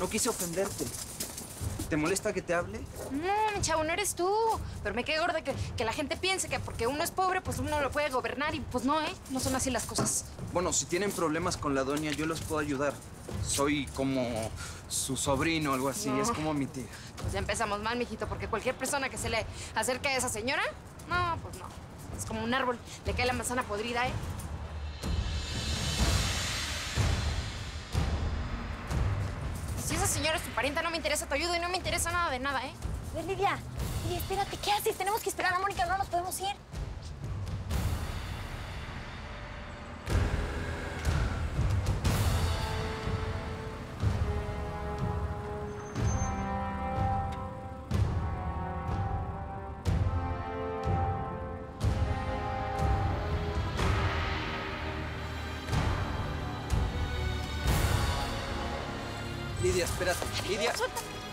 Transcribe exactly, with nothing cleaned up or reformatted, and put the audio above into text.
No quise ofenderte. ¿Te molesta que te hable? No, mi chavo, no eres tú. Pero me quedé gorda que, que la gente piense que porque uno es pobre, pues uno lo puede gobernar. Y pues no, ¿eh? No son así las cosas. Bueno, si tienen problemas con la doña, yo los puedo ayudar. Soy como su sobrino o algo así. No. Es como mi tía. Pues ya empezamos mal, mijito, porque cualquier persona que se le acerque a esa señora, no, pues no. Es como un árbol, le cae la manzana podrida, ¿eh? Si esa señora es tu parienta, no me interesa tu ayuda y no me interesa nada de nada, ¿eh? A ver, Lidia. Lidia, espérate, ¿qué haces? Tenemos que esperar a Mónica, no nos podemos ir. Lidia, espérate. Lidia. Suéltame.